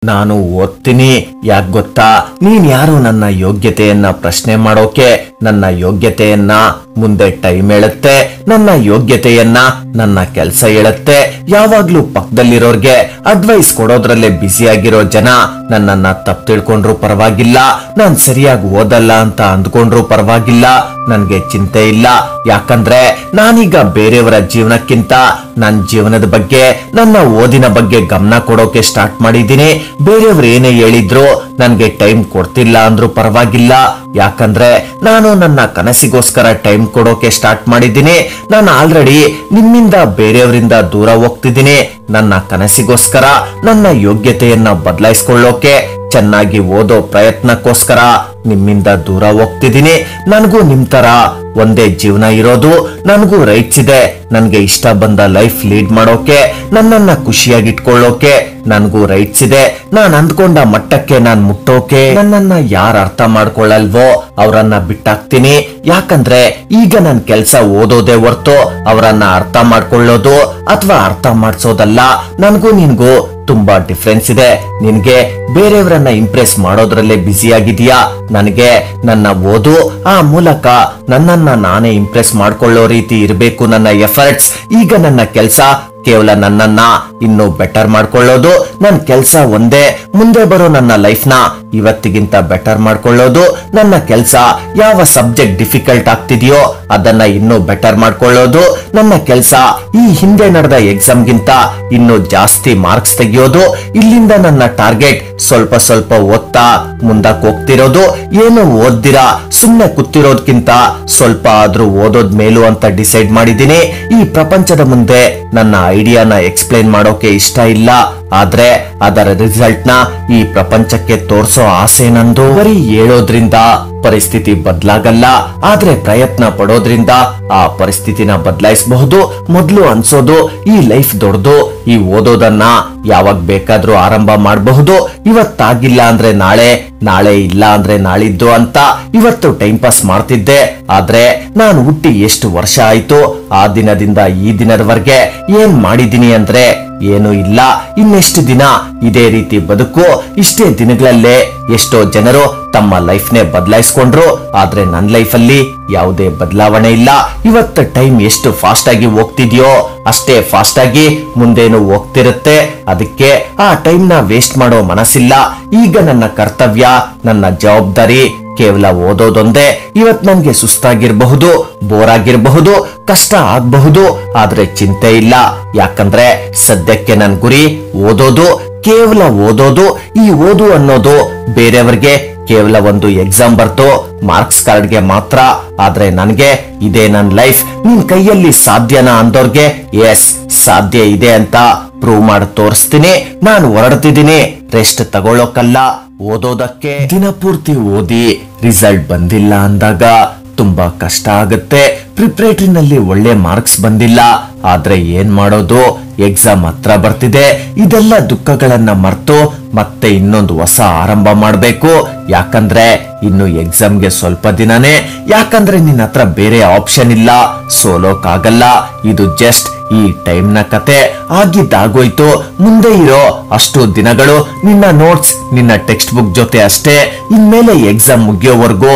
ನಾನು ಓದ್ತೀನಿ. ಯಾಕೆ ಗೊತ್ತಾ, ನೀನ್ ಯಾರು ನನ್ನ ಯೋಗ್ಯತೆಯನ್ನ ಪ್ರಶ್ನೆ ಮಾಡೋಕೆ? ನನ್ನ ಯೋಗ್ಯತೆಯನ್ನ ಮುಂದೆ ಟೈಮ್ ಹೇಳುತ್ತೆ, ನನ್ನ ಯೋಗ್ಯತೆಯನ್ನ ನನ್ನ ಕೆಲಸ ಹೇಳುತ್ತೆ. ಯಾವಾಗ್ಲೂ ಪಕ್ಕದಲ್ಲಿರೋರ್ಗೆ ಅಡ್ವೈಸ್ ಕೊಡೋದ್ರಲ್ಲೇ ಬ್ಯುಸಿ ಆಗಿರೋ ಜನ ನನ್ನನ್ನ ತಪ್ಪು ತಿಳ್ಕೊಂಡ್ರು ಪರವಾಗಿಲ್ಲ, ನಾನ್ ಸರಿಯಾಗಿ ಓದಲ್ಲ ಅಂತ ಅಂದ್ಕೊಂಡ್ರು ಪರವಾಗಿಲ್ಲ, ನನ್ಗೆ ಚಿಂತೆ ಇಲ್ಲ. ಯಾಕಂದ್ರೆ ನಾನೀಗ ಬೇರೆಯವರ ಜೀವನಕ್ಕಿಂತ ನನ್ನ ಜೀವನದ ಬಗ್ಗೆ, ನನ್ನ ಓದಿನ ಬಗ್ಗೆ ಗಮನ ಕೊಡೋಕೆ ಸ್ಟಾರ್ಟ್ ಮಾಡಿದ್ದೀನಿ. ಬೇರೆಯವ್ರು ಏನೇ ಹೇಳಿದ್ರು ನನ್ಗೆ ಟೈಮ್ ಕೊಡ್ತಿಲ್ಲ ಅಂದ್ರೂ ಪರವಾಗಿಲ್ಲ. ಯಾಕಂದ್ರೆ ನಾನು ನನ್ನ ಕನಸಿಗೋಸ್ಕರ ಟೈಮ್ ಕೊಡೋಕೆ ಸ್ಟಾರ್ಟ್ ಮಾಡಿದ್ದೀನಿ. ನಾನು ಆಲ್ರೆಡಿ ನಿಮ್ಮಿಂದ ಬೇರೆಯವರಿಂದ ದೂರ ಹೋಗ್ತಿದ್ದೀನಿ. ನನ್ನ ಕನಸಿಗೋಸ್ಕರ, ನನ್ನ ಯೋಗ್ಯತೆಯನ್ನ ಬದಲಾಯಿಸ್ಕೊಳ್ಳೋಕೆ, ಚೆನ್ನಾಗಿ ಓದೋ ಪ್ರಯತ್ನಕ್ಕೋಸ್ಕರ ನಿಮ್ಮಿಂದ ದೂರ ಹೋಗ್ತಿದ್ದೀನಿ. ನನಗೂ ನಿಮ್ ತರ ಒಂದೇ ಜೀವನ ಇರೋದು, ನನಗೂ ರೈಟ್ಸ್ ಇದೆ. ನನ್ಗೆ ಇಷ್ಟ ಬಂದ ಲೈಫ್ ಲೀಡ್ ಮಾಡೋಕೆ, ನನ್ನನ್ನ ಖುಷಿಯಾಗಿಟ್ಕೊಳ್ಳೋಕೆ ನನಗೂ ರೈಟ್ಸ್ ಇದೆ. ನಾನ್ ಅಂದ್ಕೊಂಡ ಮಟ್ಟಕ್ಕೆ ನಾನ್ ಮುಟ್ಟೋಕೆ ನನ್ನನ್ನ ಯಾರು ಅರ್ಥ ಮಾಡ್ಕೊಳ್ಳಲ್ವೋ ಅವರನ್ನ ಬಿಟ್ಟಾಕ್ತೀನಿ. ಯಾಕಂದ್ರೆ ಈಗ ನನ್ ಕೆಲ್ಸ ಓದೋದೇ ಹೊರ್ತು ಅವರನ್ನ ಅರ್ಥ ಮಾಡ್ಕೊಳ್ಳೋದು ಅಥವಾ ಅರ್ಥ ಮಾಡ್ಸೋದಲ್ಲ. ನನ್ಗೂ ನಿನ್ಗೂ ತುಂಬಾ ಡಿಫ್ರೆನ್ಸ್ ಇದೆ. ನಿನ್ಗೆ ಬೇರೆಯವರನ್ನ ಇಂಪ್ರೆಸ್ ಮಾಡೋದ್ರಲ್ಲೇ ಬ್ಯುಸಿ ಆಗಿದೀಯಾ. ನನಗೆ ನನ್ನ ಓದು, ಆ ಮೂಲಕ ನನ್ನನ್ನ ನಾನೇ ಇಂಪ್ರೆಸ್ ಮಾಡ್ಕೊಳ್ಳೋ ರೀತಿ ಇರಬೇಕು ನನ್ನ ಎಫರ್ಟ್ಸ್. ಈಗ ನನ್ನ ಕೆಲ್ಸ ಕೇವಲ ನನ್ನನ್ನ ಇನ್ನು ಬೆಟರ್ ಮಾಡ್ಕೊಳ್ಳೋದು. ನನ್ನ ಕೆಲ್ಸ ಒಂದೇ, ಮುಂದೆ ಬರೋ ನನ್ನ ಲೈಫ್ ನ ಇವತ್ತಿಗಿಂತ ಬೆಟರ್ ಮಾಡ್ಕೊಳ್ಳೋದು. ನನ್ನ ಕೆಲ್ಸ ಯಾವ ಸಬ್ಜೆಕ್ಟ್ ಡಿಫಿಕಲ್ಟ್ ಆಗ್ತಿದೆಯೋ ಅದನ್ನ ಇನ್ನೂ ಬೆಟರ್ ಮಾಡ್ಕೊಳ್ಳೋದು. ನನ್ನ ಕೆಲ್ಸ ಈ ಹಿಂದೆ ನಡೆದ ಎಕ್ಸಾಮ್ ಗಿಂತ ಇನ್ನು ಜಾಸ್ತಿ ಮಾರ್ಕ್ಸ್ ತೆಗಿಯೋದು. ಇಲ್ಲಿಂದ ನನ್ನ ಟಾರ್ಗೆಟ್ ಸ್ವಲ್ಪ ಸ್ವಲ್ಪ ಓದ್ತಾ ಮುಂದಕ್ಕೆ ಹೋಗ್ತಿರೋದು. ಏನು ಓದ್ದಿರಾ ಸುಮ್ನೆ ಕೂತಿರೋದ್ಕಿಂತ ಸ್ವಲ್ಪ ಆದ್ರೂ ಓದೋದ್ ಮೇಲು ಅಂತ ಡಿಸೈಡ್ ಮಾಡಿದೀನಿ. ಈ ಪ್ರಪಂಚದ ಮುಂದೆ ನನ್ನ ಐಡಿಯಾನ ಎಕ್ಸ್ಪ್ಲೈನ್ ಮಾಡೋಕೆ ಇಷ್ಟ ಇಲ್ಲ, ಆದ್ರೆ ಅದರ ರಿಸಲ್ಟ್ ನ ಈ ಪ್ರಪಂಚಕ್ಕೆ ತೋರ್ಸೋ ಆಸೆ ನಂದು. ಬರೀ ಹೇಳೋದ್ರಿಂದ ಪರಿಸ್ಥಿತಿ ಬದಲಾಗಲ್ಲ, ಆದ್ರೆ ಪ್ರಯತ್ನ ಪಡೋದ್ರಿಂದ ಆ ಪರಿಸ್ಥಿತಿನ ಬದಲಾಯಿಸಬಹುದು. ಮೊದ್ಲು ಅನ್ಸೋದು ಈ ಲೈಫ್ ದೊಡ್ಡದು, ಈ ಓದೋದನ್ನ ಯಾವಾಗ ಬೇಕಾದ್ರೂ ಆರಂಭ ಮಾಡಬಹುದು. ಇವತ್ತಾಗಿಲ್ಲ ಅಂದ್ರೆ ನಾಳೆ, ನಾಳೆ ಇಲ್ಲ ಅಂದ್ರೆ ನಾಳಿದ್ದು ಅಂತ ಇವತ್ತು ಟೈಮ್ ಪಾಸ್ ಮಾಡ್ತಿದ್ದೆ. ಆದ್ರೆ ನಾನು ಹುಟ್ಟಿ ಎಷ್ಟು ವರ್ಷ ಆಯ್ತು, ಆ ದಿನದಿಂದ ಈ ದಿನದವರೆಗೆ ಏನ್ ಮಾಡಿದೀನಿ ಅಂದ್ರೆ ಏನು ಇಲ್ಲ. ಇನ್ನೆಷ್ಟು ದಿನ ಇದೇ ರೀತಿ ಬದುಕು? ಇಷ್ಟೇ ದಿನಗಳಲ್ಲೇ ಎಷ್ಟೋ ಜನರು ತಮ್ಮ ಲೈಫ್ ನೇ ಬದಲಾಯಿಸ್ಕೊಂಡ್ರು, ಆದ್ರೆ ನನ್ನ ಲೈಫ್ ಅಲ್ಲಿ ಯಾವುದೇ ಬದಲಾವಣೆ ಇಲ್ಲ. ಇವತ್ತು ಟೈಮ್ ಎಷ್ಟು ಫಾಸ್ಟ್ ಆಗಿ ಹೋಗ್ತಿದ್ಯೋ ಅಷ್ಟೇ ಫಾಸ್ಟ್ ಆಗಿ ಮುಂದೇನು ಹೋಗ್ತಿರುತ್ತೆ. ಅದಕ್ಕೆ ಆ ಟೈಮ್ ನ ವೇಸ್ಟ್ ಮಾಡೋ ಮನಸ್ಸಿಲ್ಲ. ಈಗ ನನ್ನ ಕರ್ತವ್ಯ, ನನ್ನ ಜವಾಬ್ದಾರಿ ಕೇವಲ ಓದೋದೊಂದೇ. ಇವತ್ ನನ್ಗೆ ಸುಸ್ತಾಗಿರ್ಬಹುದು, ಬೋರ್ ಆಗಿರಬಹುದು, ಕಷ್ಟ ಆಗಬಹುದು, ಆದ್ರೆ ಚಿಂತೆ ಇಲ್ಲ. ಯಾಕಂದ್ರೆ ಸದ್ಯಕ್ಕೆ ನನ್ ಗುರಿ ಓದೋದು, ಕೇವಲ ಓದೋದು. ಈ ಓದು ಅನ್ನೋದು ಬೇರೆಯವ್ರಿಗೆ ಕೇವಲ ಒಂದು ಎಕ್ಸಾಮ್ ಬರ್ತು ಮಾರ್ಕ್ಸ್ ಕಾರ್ಡ್ಗೆ ಮಾತ್ರ, ಆದ್ರೆ ನನ್ಗೆ ಇದೇ ನನ್ ಲೈಫ್. ನಿನ್ ಕೈಯಲ್ಲಿ ಸಾಧ್ಯನಾ ಅಂದೋರ್ಗೆ ಎಸ್ ಸಾಧ್ಯ ಇದೆ ಅಂತ ಪ್ರೂವ್ ಮಾಡಿ ತೋರಿಸ್ತೀನಿ. ನಾನು ಹೊರಡ್ತಿದ್ದೀನಿ ರೆಸ್ಟ್ ತಗೊಳ್ಳೋಕಲ್ಲ, ಓದೋದಕ್ಕೆ. ದಿನಪೂರ್ತಿ ಓದಿ ರಿಸಲ್ಟ್ ಬಂದಿಲ್ಲ ಅಂದಾಗ ತುಂಬಾ ಕಷ್ಟ ಆಗುತ್ತೆ. ಪ್ರಿಪರೇಟರಿನಲ್ಲಿ ಒಳ್ಳೆ ಮಾರ್ಕ್ಸ್ ಬಂದಿಲ್ಲ, ಆದ್ರೆ ಏನ್ ಮಾಡೋದು, ಎಕ್ಸಾಮ್ ಹತ್ರ ಬರ್ತಿದೆ. ಇದೆಲ್ಲ ದುಃಖಗಳನ್ನ ಮರ್ತು ಮತ್ತೆ ಇನ್ನೊಂದು ಹೊಸ ಆರಂಭ ಮಾಡ್ಬೇಕು. ಯಾಕಂದ್ರೆ ಇನ್ನು ಎಕ್ಸಾಮ್ಗೆ ಸ್ವಲ್ಪ ದಿನನೇ. ಯಾಕಂದ್ರೆ ನಿನ್ನ ಹತ್ರ ಬೇರೆ ಆಪ್ಷನ್ ಇಲ್ಲ, ಸೋಲೋಕಾಗಲ್ಲ. ಇದು ಜಸ್ಟ್ ಈ ಟೈಮ್ ನ ಕತೆ. ಆಗಿದ್ದಾಗೋಯ್ತು. ಮುಂದೆ ಇರೋ ಅಷ್ಟು ದಿನಗಳು ನಿನ್ನ ನೋಟ್ಸ್, ನಿನ್ನ ಟೆಕ್ಸ್ಟ್ ಬುಕ್ ಜೊತೆ ಅಷ್ಟೇ. ಇನ್ಮೇಲೆ ಎಕ್ಸಾಮ್ ಮುಗಿಯೋವರೆಗೂ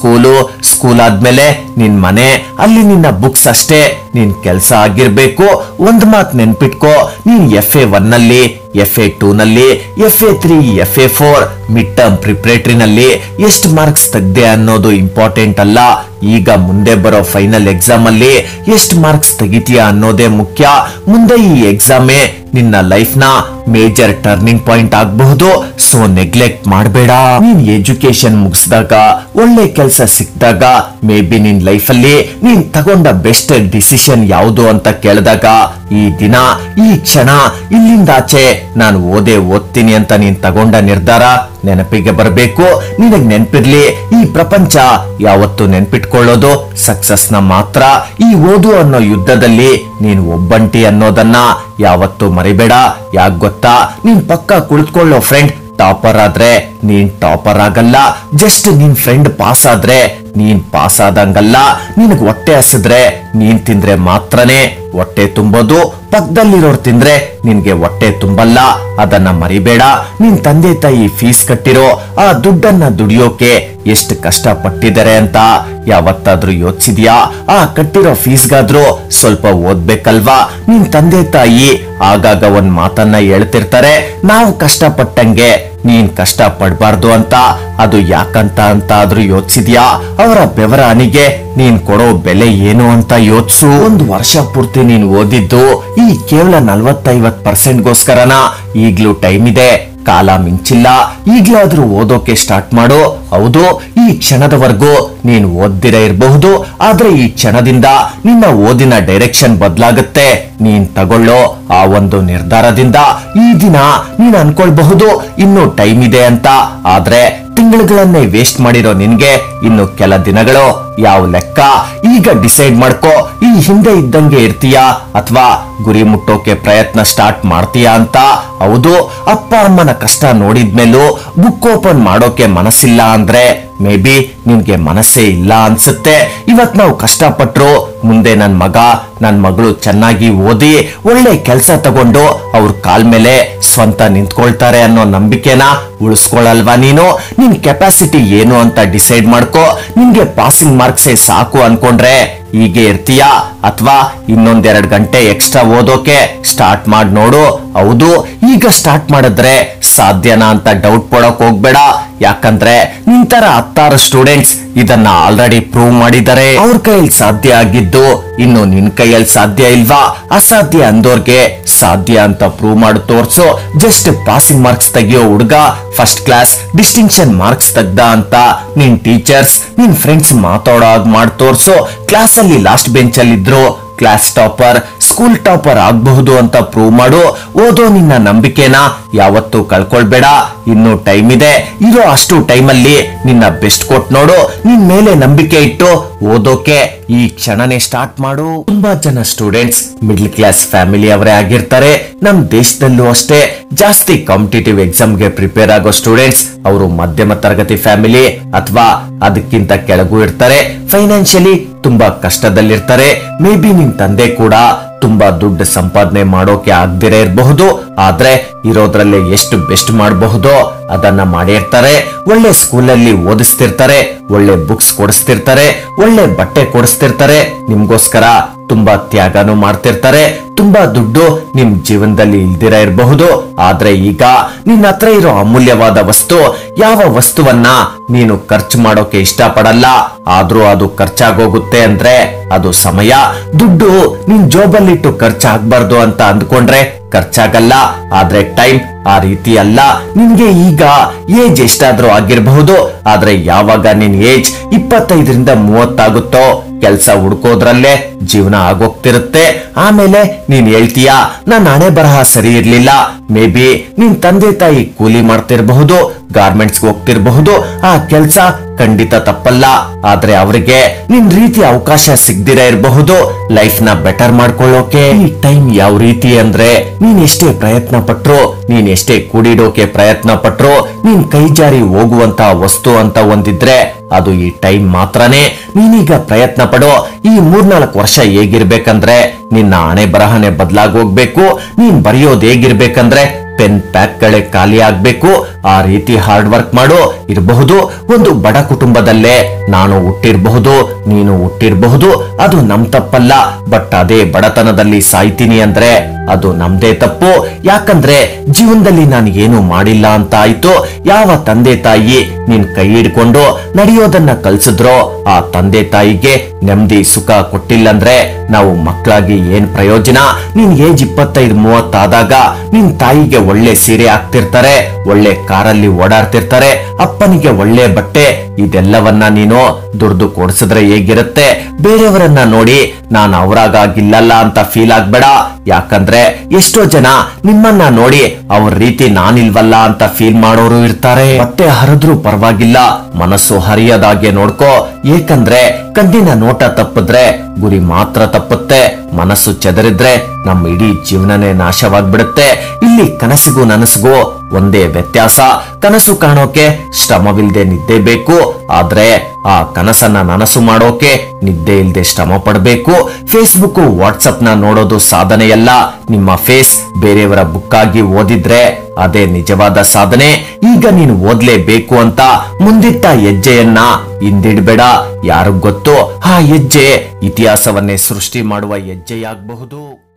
ಸ್ಕೂಲ್ ಆದ್ಮೇಲೆ ನಿನ್ ಮನೆ, ಅಲ್ಲಿ ನಿನ್ನ ಬುಕ್ಸ್ ಅಷ್ಟೇ ನಿನ್ ಕೆಲ್ಸ ಆಗಿರ್ಬೇಕು. ಒಂದ್ ಮಾತ್ ನೆನ್ಪಿಟ್ಕೋ, ನೀನ್ FA1 ನಲ್ಲಿ, FA2 ನಲ್ಲಿ, FA3, FA4 ಮಿಡ್ ಟರ್ಮ್ ಪ್ರಿಪರೇಟರಿನಲ್ಲಿ ಎಷ್ಟು ಮಾರ್ಕ್ಸ್ ತೆಗ್ದೆ ಅನ್ನೋದು ಇಂಪಾರ್ಟೆಂಟ್ ಅಲ್ಲ. ಈಗ ಮುಂದೆ ಬರೋ ಫೈನಲ್ ಎಕ್ಸಾಮ್ ಅಲ್ಲಿ ಎಷ್ಟು ಮಾರ್ಕ್ಸ್ ತೆಗಿತೀಯಾ ಅನ್ನೋದೇ ಮುಖ್ಯ. ಮುಂದೆ ಈ ಎಕ್ಸಾಮೇ ನಿನ್ನ ಲೈಫ್ ನ ಮೇಜರ್ ಟರ್ನಿಂಗ್ ಪಾಯಿಂಟ್ ಆಗಬಹುದು. ಸೊ ನೆಗ್ಲೆಕ್ಟ್ ಮಾಡಬೇಡ. ನೀನ್ ಎಜುಕೇಶನ್ ಮುಗಿಸಿದಾಗ, ಒಳ್ಳೆ ಕೆಲಸ ಸಿಕ್ಕಿದಾಗ, ಮೇ ಬಿ ನಿನ್ ಲೈಫ್ ಅಲ್ಲಿ ನೀನ್ ತಗೊಂಡ ಬೆಸ್ಟ್ ಡಿಸಿಷನ್ ಯಾವುದು ಅಂತ ಕೇಳಿದಾಗ, ಈ ದಿನ, ಈ ಕ್ಷಣ, ಇಲ್ಲಿಂದಾಚೆ ನಾನು ಓದ್ತೀನಿ ಅಂತ ನೀನ್ ತಗೊಂಡ ನಿರ್ಧಾರ ನೆನಪಿಗೆ ಬರಬೇಕು. ನಿನಗ್ ನೆನ್ಪಿರ್ಲಿ, ಈ ಪ್ರಪಂಚ ಯಾವತ್ತು ನೆನ್ಪಿಟ್ಕೊಳ್ಳೋದು ಸಕ್ಸಸ್ ನ ಮಾತ್ರ. ಈ ಓದು ಅನ್ನೋ ಯುದ್ಧದಲ್ಲಿ ನೀನ್ ಒಬ್ಬಂಟಿ ಅನ್ನೋದನ್ನ ಯಾವತ್ತು ಮರಿಬೇಡ. ಯಾಕ್ ಗೊತ್ತಾ, ನೀನ್ ಪಕ್ಕ ಕುಳಿತುಕೊಳ್ಳೋ ಫ್ರೆಂಡ್ ಟಾಪರ್ ಆದ್ರೆ ನೀನ್ ಟಾಪರ್ ಆಗಲ್ಲ. ಜಸ್ಟ್ ನಿನ್ ಫ್ರೆಂಡ್ ಪಾಸ್ ಆದ್ರೆ ನೀನ್ ಪಾಸ್ ಆದಂಗಲ್ಲ. ನಿನಗ್ ಹೊಟ್ಟೆ ಹಸಿದ್ರೆ ನೀನ್ ತಿಂದ್ರೆ ಮಾತ್ರನೇ ಹೊಟ್ಟೆ ತುಂಬೋದು. ಪಕ್ಕದಲ್ಲಿರೋರು ತಿಂದ್ರೆ ನಿನ್ಗೆ ಹೊಟ್ಟೆ ತುಂಬಲ್ಲ. ಅದನ್ನ ಮರಿಬೇಡ. ನಿನ್ ತಂದೆ ತಾಯಿ ಫೀಸ್ ಕಟ್ಟಿರೋ ಆ ದುಡ್ಡನ್ನ ದುಡಿಯೋಕೆ ಎಷ್ಟು ಕಷ್ಟ ಪಟ್ಟಿದ್ದಾರೆ ಅಂತ ಯಾವತ್ತಾದ್ರೂ ಯೋಚಿಸಿದ್ಯಾ? ಆ ಕಟ್ಟಿರೋ ಫೀಸ್ಗಾದ್ರೂ ಸ್ವಲ್ಪ ಓದ್ಬೇಕಲ್ವಾ? ನಿನ್ ತಂದೆ ತಾಯಿ ಆಗಾಗ ಒಂದ್ ಮಾತನ್ನ ಹೇಳ್ತಿರ್ತಾರೆ, ನಾವು ಕಷ್ಟಪಟ್ಟಂಗೆ ನೀನ್ ಕಷ್ಟ ಪಡ್ಬಾರ್ದು ಅಂತ. ಅದು ಯಾಕಂತ ಅಂತ ಆದ್ರೂ ಯೋಚಿಸಿದ್ಯಾ? ಅವರ ಬೆವರ ಹನಿಗೆ ನೀನ್ ಕೊಡೋ ಬೆಲೆ ಏನು ಅಂತ ಯೋಚಿಸು. ಒಂದು ವರ್ಷ ಪೂರ್ತಿ ನೀನ್ ಓದಿದ್ದು ಈ ಕೇವಲ 40-50%ಗೋಸ್ಕರನ? ಈಗ್ಲೂ ಟೈಮ್ ಇದೆ, ಕಾಲ ಮಿಂಚಿಲ್ಲ. ಈಗ್ಲಾದ್ರೂ ಓದೋಕೆ ಸ್ಟಾರ್ಟ್ ಮಾಡು. ಹೌದು, ಈ ಕ್ಷಣದವರೆಗೂ ನೀನ್ ಓದ್ದಿರ ಇರಬಹುದು, ಆದ್ರೆ ಈ ಕ್ಷಣದಿಂದ ನಿನ್ನ ಓದಿನ ಡೈರೆಕ್ಷನ್ ಬದಲಾಗುತ್ತೆ. ನೀನ್ ತಗೊಳ್ಳೋ ಆ ಒಂದು ನಿರ್ಧಾರದಿಂದ ಈ ದಿನ ನೀನ್ ಅನ್ಕೊಳ್ಬಹುದು ಇನ್ನು ಟೈಮ್ ಇದೆ ಅಂತ. ಆದ್ರೆ ತಿಂಗಳುಗಳನ್ನೇ ವೇಸ್ಟ್ ಮಾಡಿರೋ ನಿನ್ಗೆ ಇನ್ನು ಕೆಲ ದಿನಗಳು ಯಾವ ಲೆಕ್ಕ? ಈಗ ಡಿಸೈಡ್ ಮಾಡ್ಕೋ, ಈ ಹಿಂದೆ ಇದ್ದಂಗೆ ಇರ್ತೀಯಾ ಅಥವಾ ಗುರಿ ಮುಟ್ಟೋಕೆ ಪ್ರಯತ್ನ ಸ್ಟಾರ್ಟ್ ಮಾಡ್ತೀಯಾ ಅಂತ. ಹೌದು, ಅಪ್ಪ ಅಮ್ಮನ ಕಷ್ಟ ನೋಡಿದ್ಮೇಲೂ ಬುಕ್ ಓಪನ್ ಮಾಡೋಕೆ ಮನಸ್ಸಿಲ್ಲ ಅಂದ್ರೆ ಮೇ ಬಿ ನಿನ್ಗೆ ಮನಸ್ಸೇ ಇಲ್ಲ ಅನ್ಸುತ್ತೆ. ಇವತ್ ನಾವು ಕಷ್ಟಪಟ್ರು ಮುಂದೆ ನನ್ ಮಗ ನನ್ ಮಗಳು ಚೆನ್ನಾಗಿ ಓದಿ ಒಳ್ಳೆ ಕೆಲಸ ತಗೊಂಡು ಅವ್ರ ಕಾಲ್ ಮೇಲೆ ಸ್ವಂತ ನಿಂತ್ಕೊಳ್ತಾರೆ ಅನ್ನೋ ನಂಬಿಕೆನ ಉಳಿಸ್ಕೊಳ್ಳಲ್ವಾ ನೀನು? ನಿನ್ ಕೆಪಾಸಿಟಿ ಏನು ಅಂತ ಡಿಸೈಡ್ ಮಾಡ್ಕೋ. ನಿನ್ಗೆ ಪಾಸಿಂಗ್ ಮಾರ್ಕ್ಸೇ ಸಾಕು ಅನ್ಕೊಂಡ್ರೆ ಹೀಗೆ ಇರ್ತೀಯಾ ಅಥವಾ ಇನ್ನೊಂದೆರಡು ಗಂಟೆ ಎಕ್ಸ್ಟ್ರಾ ಓದೋಕೆ ಸ್ಟಾರ್ಟ್ ಮಾಡಿ ನೋಡು. ಹೌದು, ಈಗ ಸ್ಟಾರ್ಟ್ ಮಾಡಿದ್ರೆ ಸಾಧ್ಯನಾ ಅಂತ ಡೌಟ್ ಪಡೋಕ್ ಹೋಗ್ಬೇಡ. ಯಾಕಂದ್ರೆ ನಿಂತರ 10 ಸ್ಟೂಡೆಂಟ್ಸ್ ಇದನ್ನ ಆಲ್ರೆಡಿ ಪ್ರೂವ್ ಮಾಡಿದ್ದಾರೆ. ಅವ್ರ ಕೈಯಲ್ಲಿ ಸಾಧ್ಯ ಆಗಿದ್ದು ಇನ್ನು ನಿನ್ ಕೈಯಲ್ಲಿ ಸಾಧ್ಯ ಇಲ್ವಾ? ಅಸಾಧ್ಯ ಅಂದೋರ್ಗೆ ಸಾಧ್ಯ ಅಂತ ಪ್ರೂವ್ ಮಾಡಿ ತೋರ್ಸು. ಜಸ್ಟ್ ಪಾಸಿಂಗ್ ಮಾರ್ಕ್ಸ್ ತೆಗಿಯೋ ಹುಡುಗ ಫಸ್ಟ್ ಕ್ಲಾಸ್ ಡಿಸ್ಟಿಂಕ್ಷನ್ ಮಾರ್ಕ್ಸ್ ತೆಗ್ದ ಅಂತ ನಿನ್ ಟೀಚರ್ಸ್ ನಿನ್ ಫ್ರೆಂಡ್ಸ್ ಮಾತಾಡೋ ಮಾಡಿ ತೋರ್ಸು. ಕ್ಲಾಸ್ ಅಲ್ಲಿ ಲಾಸ್ಟ್ ಬೆಂಚ್ ಅಲ್ಲಿ ಇದ್ರು ಕ್ಲಾಸ್ ಟಾಪರ್, ಸ್ಕೂಲ್ ಟಾಪರ್ ಆಗಬಹುದು ಅಂತ ಪ್ರೂವ್ ಮಾಡು. ಓದೋ ನಿನ್ನ ನಂಬಿಕೆನ ಯಾವತ್ತೂ ಕಳ್ಕೊಳ್ಬೇಡ. ಇನ್ನು ಟೈಮ್ ಇದೆ. ಇರೋ ಅಷ್ಟು ಟೈಮಲ್ಲಿ ನಿನ್ನ ಬೆಸ್ಟ್ ಕೊಟ್ ನೋಡು. ನಿನ್ ಮೇಲೆ ನಂಬಿಕೆ ಇಟ್ಟು ಓದೋಕೆ ಈ ಕ್ಷಣನೇ ಸ್ಟಾರ್ಟ್ ಮಾಡು. ತುಂಬಾ ಜನ ಸ್ಟೂಡೆಂಟ್ಸ್ ಮಿಡ್ಲ್ ಕ್ಲಾಸ್ ಫ್ಯಾಮಿಲಿ ಅವರೇ ಆಗಿರ್ತಾರೆ. ನಮ್ ದೇಶದಲ್ಲೂ ಅಷ್ಟೇ ಜಾಸ್ತಿ ಕಾಂಪಿಟೇಟಿವ್ ಎಕ್ಸಾಮ್ಗೆ ಪ್ರಿಪೇರ್ ಆಗೋ ಸ್ಟೂಡೆಂಟ್ಸ್ ಅವರು ಮಧ್ಯಮ ತರಗತಿ ಫ್ಯಾಮಿಲಿ ಅಥವಾ ಅದಕ್ಕಿಂತ ಕೆಳಗೂ ಇರ್ತಾರೆ. ಫೈನಾನ್ಷಿಯಲಿ ತುಂಬಾ ಕಷ್ಟದಲ್ಲಿರ್ತಾರೆ. ಮೇ ಬಿ ನಿನ್ ತಂದೆ ಕೂಡ ತುಂಬಾ ದುಡ್ಡು ಸಂಪಾದನೆ ಮಾಡೋಕೆ ಆಗದಿರೇ ಇರಬಹುದು, ಆದ್ರೆ ಇರೋದ್ರಲ್ಲೇ ಎಷ್ಟು ಬೆಸ್ಟ್ ಮಾಡಬಹುದೋ ಅದನ್ನ ಮಾಡಿರ್ತಾರೆ. ಒಳ್ಳೆ ಸ್ಕೂಲಲ್ಲಿ ಓದಿಸ್ತಿರ್ತಾರೆ, ಒಳ್ಳೆ ಬುಕ್ಸ್ ಕೊಡಿಸ್ತಿರ್ತಾರೆ, ಒಳ್ಳೆ ಬಟ್ಟೆ ಕೊಡಿಸ್ತಿರ್ತಾರೆ. ನಿಮ್ಗೋಸ್ಕರ ತುಂಬಾ ತ್ಯಾಗನೂ ಮಾಡ್ತಿರ್ತಾರೆ. ತುಂಬಾ ದುಡ್ಡು ನಿಮ್ ಜೀವನದಲ್ಲಿ ಇಲ್ದಿರ ಇರಬಹುದು, ಆದ್ರೆ ಈಗ ನಿನ್ನ ಹತ್ರ ಇರೋ ಅಮೂಲ್ಯವಾದ ವಸ್ತು, ಯಾವ ವಸ್ತುವನ್ನ ನೀನು ಖರ್ಚು ಮಾಡೋಕೆ ಇಷ್ಟ ಪಡಲ್ಲ ಆದ್ರೂ ಅದು ಖರ್ಚಾಗೋಗುತ್ತೆ ಅಂದ್ರೆ ಅದು ಸಮಯ. ದುಡ್ಡು ನಿನ್ ಜೋಬಲ್ಲಿಟ್ಟು ಖರ್ಚಾಗ್ಬಾರ್ದು ಅಂತ ಅಂದ್ಕೊಂಡ್ರೆ ಖರ್ಚಾಗಲ್ಲ, ಆದ್ರೆ ಟೈಮ್ ಆ ರೀತಿ ಅಲ್ಲ. ನಿನ್ಗೆ ಈಗ ಏಜ್ ಎಷ್ಟಾದ್ರೂ ಆಗಿರಬಹುದು, ಆದ್ರೆ ಯಾವಾಗ ನಿನ್ ಏಜ್ 25ರಿಂದ 30 ಆಗುತ್ತೋ ಕೆಲ್ಸ ಹುಡ್ಕೋದ್ರಲ್ಲೇ ಜೀವನ ಆಗೋಗ್ತಿರುತ್ತೆ. ಆಮೇಲೆ ನೀನ್ ಹೇಳ್ತೀಯಾ ನನ್ನ ಹಣೆ ಬರಹ ಸರಿ ಇರ್ಲಿಲ್ಲ. ಮೇ ಬಿ ನಿನ್ ತಂದೆ ತಾಯಿ ಕೂಲಿ ಮಾಡ್ತಿರ್ಬಹುದು, ಗಾರ್ಮೆಂಟ್ಸ್ ಹೋಗ್ತಿರ್ಬಹುದು. ಆ ಕೆಲ್ಸ ಖಂಡಿತ ತಪ್ಪಲ್ಲ, ಆದ್ರೆ ಅವರಿಗೆ ನಿನ್ ರೀತಿ ಅವಕಾಶ ಸಿಗದಿರ ಇರಬಹುದು ಲೈಫ್ ನ ಬೆಟರ್ ಮಾಡ್ಕೊಳ್ಳೋಕೆ. ಈ ಟೈಮ್ ಯಾವ ರೀತಿ ಅಂದ್ರೆ ನೀನ್ ಎಷ್ಟೇ ಪ್ರಯತ್ನ ಪಟ್ರು, ನೀನ್ ಎಷ್ಟೇ ಕೂಡಿಡೋಕೆ ಪ್ರಯತ್ನ ಪಟ್ರು, ನೀನ್ ಕೈ ಜಾರಿ ಹೋಗುವಂತ ವಸ್ತು ಅಂತ ಒಂದಿದ್ರೆ ಅದು ಈ ಟೈಮ್ ಮಾತ್ರನೇ. ನೀನೀಗ ಪ್ರಯತ್ನ ಪಡೋ. ಈ 3-4 ವರ್ಷ ಹೇಗಿರ್ಬೇಕಂದ್ರೆ ನಿನ್ನ ಹಣೆ ಬರಹನೆ ಬದಲಾಗೋಗ್ಬೇಕು. ನೀನ್ ಬರೆಯೋದು ಹೇಗಿರ್ಬೇಕಂದ್ರೆ ಪೆನ್ ಪ್ಯಾಕ್ ಗಳೇ ಖಾಲಿ ಆಗ್ಬೇಕು. ಆ ರೀತಿ ಹಾರ್ಡ್ ವರ್ಕ್ ಮಾಡು. ಇರಬಹುದು ಒಂದು ಬಡ ಕುಟುಂಬದಲ್ಲೇ ನಾನು ಹುಟ್ಟಿರಬಹುದು, ನೀನು ಹುಟ್ಟಿರಬಹುದು, ಅದು ನಮ್ ತಪ್ಪಲ್ಲ. ಬಟ್ ಅದೇ ಬಡತನದಲ್ಲಿ ಸಾಯ್ತೀನಿ ಅಂದ್ರೆ ಅದು ನಮ್ದೇ ತಪ್ಪು. ಯಾಕಂದ್ರೆ ಜೀವನದಲ್ಲಿ ನಾನು ಏನು ಮಾಡಿಲ್ಲ ಅಂತ ಆಯ್ತು. ಯಾವ ತಂದೆ ತಾಯಿ ನಿನ್ ಕೈ ಹಿಡ್ಕೊಂಡು ನಡೆಯೋದನ್ನ ಕಲ್ಸಿದ್ರೋ ಆ ತಂದೆ ತಾಯಿಗೆ ನೆಮ್ಮದಿ ಸುಖ ಕೊಟ್ಟಿಲ್ಲಂದ್ರೆ ನಾವು ಮಕ್ಕಳಾಗಿ ಏನ್ ಪ್ರಯೋಜನ? ನಿನ್ ಏಜ್ 25-30 ಆದಾಗ ನಿನ್ ತಾಯಿಗೆ ಒಳ್ಳೆ ಸೀರೆ ಹಾಕ್ತಿರ್ತಾರೆ, ಒಳ್ಳೆ ಕಾರಲ್ಲಿ ಓಡಾಡ್ತಿರ್ತಾರೆ, ಅಪ್ಪನಿಗೆ ಒಳ್ಳೆ ಬಟ್ಟೆ. ಇದೆಲ್ಲವನ್ನ ನೀನು ದುಡ್ದು ಕೊಡ್ಸಿದ್ರೆ ಹೇಗಿರುತ್ತೆ? ಬೇರೆಯವರನ್ನ ನೋಡಿ ನಾನು ಅವರಾಗಿಲ್ಲಲ್ಲ ಅಂತ ಫೀಲ್ ಆಗ್ಬೇಡ. ಯಾಕಂದ್ರೆ ಎಷ್ಟೋ ಜನ ನಿಮ್ಮನ್ನ ನೋಡಿ ಅವ್ರ ರೀತಿ ನಾನಿಲ್ವಲ್ಲ ಅಂತ ಫೀಲ್ ಮಾಡೋರು ಇರ್ತಾರೆ. ಬಟ್ಟೆ ಹರಿದ್ರೂ ಪರವಾಗಿಲ್ಲ, ಮನಸ್ಸು ಹರಿಯದಾಗೆ ನೋಡ್ಕೋ. ಏಕಂದ್ರೆ ಕಣ್ಣಿನ ನೋಟ ತಪ್ಪಿದ್ರೆ ಗುರಿ ಮಾತ್ರ ತಪ್ಪುತ್ತೆ. ಮನಸ್ಸು ಚೆದರಿದ್ರೆ ನಮ್ಮ ಇಡೀ ಜೀವನನೇ ನಾಶವಾಗ್ಬಿಡುತ್ತೆ. ಇಲ್ಲಿ ಕನಸಿಗೂ ನನಸಿಗೂ ಒಂದೇ ವ್ಯತ್ಯಾಸ, ಕನಸು ಕಾಣೋಕೆ ಶ್ರಮವಿಲ್ಲದೆ ನಿದ್ದೆ ಬೇಕು, ಆದ್ರೆ ಆ ಕನಸನ್ನ ನನಸು ಮಾಡೋಕೆ ನಿದ್ದೆ ಇಲ್ಲದೆ ಶ್ರಮ ಪಡಬೇಕು. ಫೇಸ್ಬುಕ್ ವಾಟ್ಸಪ್ ನ ನೋಡೋದು ಸಾಧನೆಯಲ್ಲ, ನಿಮ್ಮ ಫೇಸ್ ಬೇರೆಯವರ ಬುಕ್ ಆಗಿ ಓದಿದ್ರೆ ಅದೇ ನಿಜವಾದ ಸಾಧನೆ. ಈಗ ನೀನು ಓದ್ಲೇಬೇಕು ಅಂತ ಮುಂದಿಟ್ಟ ಹೆಜ್ಜೆಯನ್ನ ಹಿಂದಿಡ್ಬೇಡ. ಯಾರಿಗ್ ಗೊತ್ತು, ಆ ಹೆಜ್ಜೆ ಇತಿಹಾಸವನ್ನೇ ಸೃಷ್ಟಿ ಮಾಡುವ ಹೆಜ್ಜೆಯಾಗಬಹುದು.